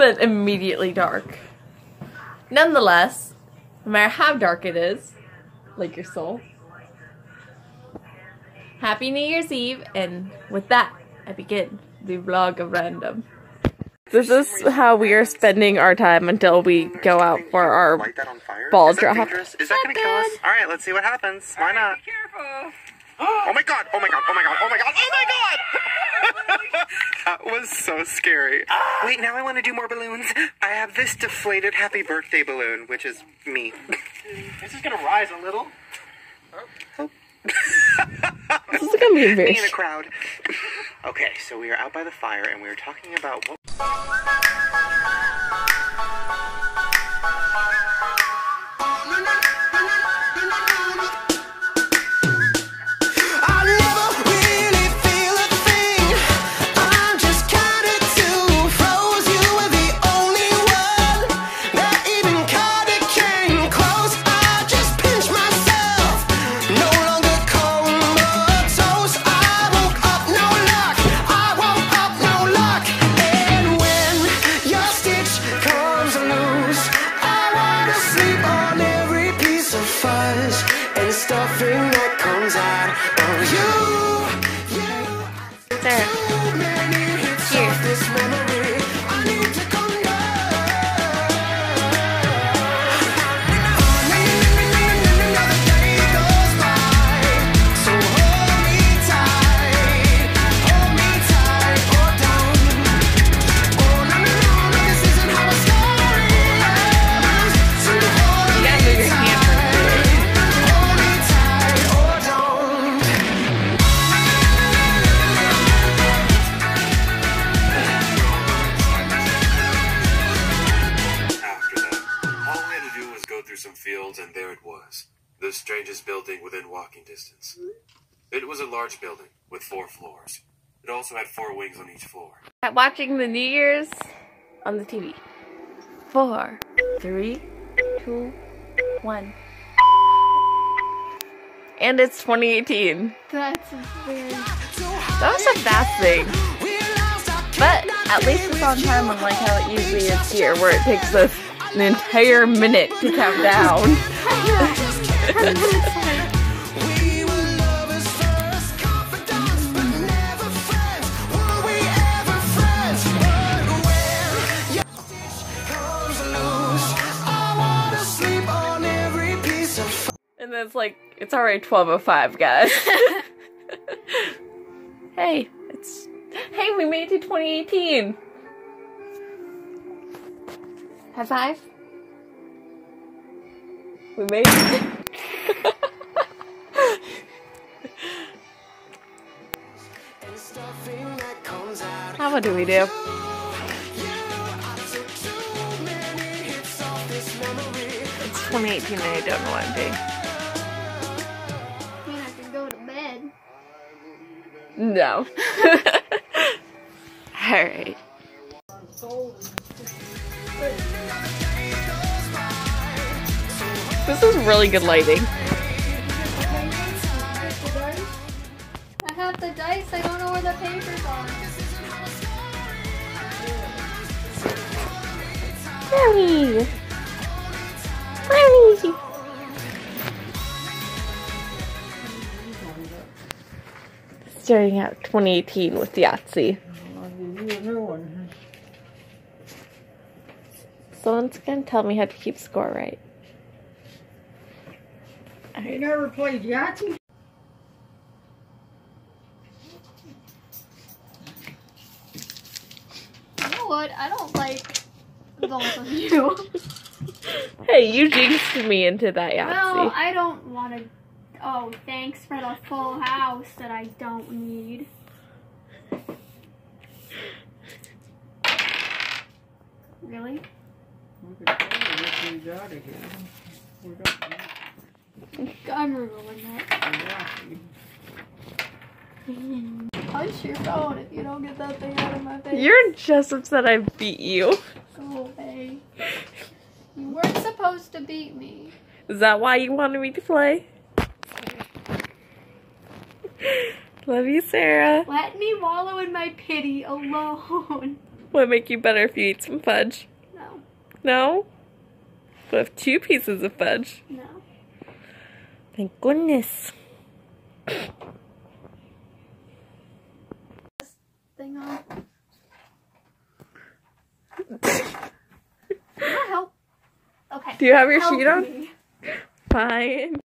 then immediately dark. Nonetheless, no matter how dark it is, like your soul, Happy New Year's Eve, and with that, I begin the vlog of random. This is how we are spending our time until we go out for our ball drop. Is that gonna kill us? Alright, let's see what happens. Why not? Be careful. Oh my god! Oh my god! Oh my god! Oh my god! Oh my god! That was so scary. Wait, now I want to do more balloons. I have this deflated happy birthday balloon, which is me. This is gonna rise a little. This is gonna be very me in a crowd. Okay, so we are out by the fire and we were talking about what. some fields, and there it was, the strangest building within walking distance. It was a large building with 4 floors. It also had 4 wings on each floor. Watching the New Year's on the TV. 4, 3, 2, 1. And it's 2018. That's very... That was a fast thing. But at least it's on time, unlike how it usually is here, where it takes us an entire minute to count down. And then it's like, it's already 12:05, guys. Hey, we made it to 2018. High five. We made it. How do we do? It's 2018 and I don't know what I'm doing. I can go to bed. No. Alright. This is really good lighting. I have the dice, I don't know where the papers are. Brownie! Brownie! Starting out 2018 with Yahtzee. Someone's gonna tell me how to keep score right. You never played Yahtzee? You know what? I don't like both of you. Hey, you jinxed me into that Yahtzee. Well, I don't want to... Oh, thanks for the full house that I don't need. Really? I'm removing that. Punch your phone if you don't get that thing out of my face. You're just upset I beat you. Go away. You weren't supposed to beat me. Is that why you wanted me to play? Love you, Sarah. Let me wallow in my pity alone. Would it make you better if you eat some fudge? No. No? What if 2 pieces of fudge? No. Thank goodness. Thing on. Does that help? Okay. Do you have your Help sheet on? me. Fine.